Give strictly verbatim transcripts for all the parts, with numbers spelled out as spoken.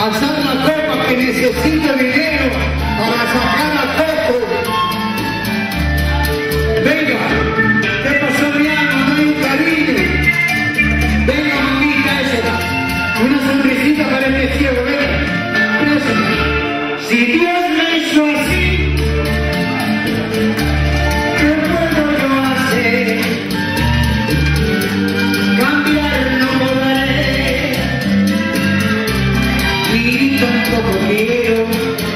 alzar la copa que necesita dinero para sacar la copa. Venga, ¿qué pasó, mi alma? No hay un cariño. Venga, mamita, esa. Una sonrisita para este ciego, venga. Gracias. Si Dios me hizo así, ¿qué puedo yo hacer? Cambiar no podré, y tampoco quiero.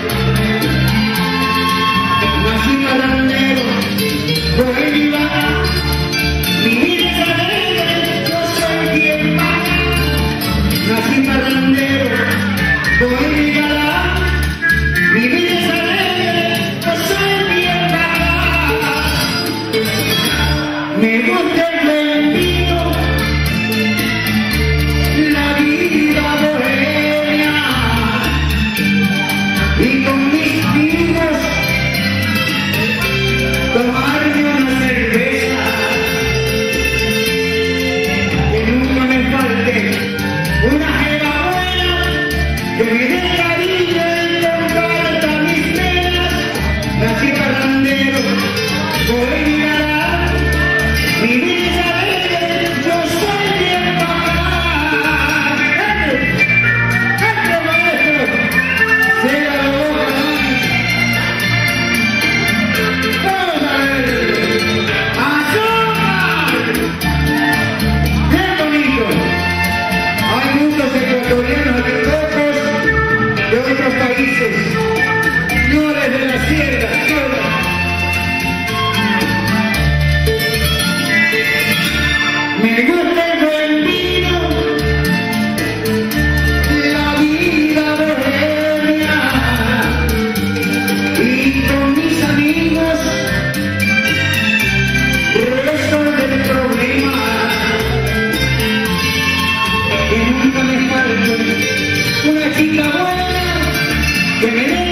Nací parrandero, bohemia, mi vida es alegre, yo soy bien paga. Nací parrandero, bohemia, mi vida es alegre, yo soy bien paga. Me gusta el buen vino, la vida bohemia, y con mis amigos tomarme una cerveza, que nunca me falte una jeva buena, que me dé cariño y comparta mis penas. Nací parrandero, bohemia, mi vida es alegre, yo soy bien pagada. ¡Este maestro! ¡Cierra la boca, mami! ¡Vamos a ver! ¡Azúcar! ¡Bien bonito! Hay muchos ecuatorianos de locos de otros países, señores de la sierra, sierra. Me gusta el buen vino, la vida bohemia, y con mis amigos resolver el problema, que nunca me falte una chica buena, que me dé